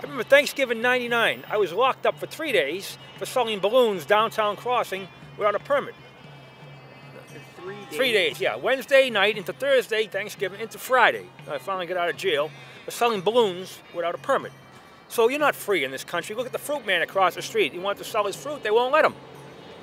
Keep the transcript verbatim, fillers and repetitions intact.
I remember Thanksgiving ninety-nine. I was locked up for three days for selling balloons downtown Crossing without a permit. Three days. Three days, yeah. Wednesday night into Thursday, Thanksgiving into Friday. I finally got out of jail for selling balloons without a permit. So you're not free in this country. Look at the fruit man across the street. He wants to sell his fruit. They won't let him.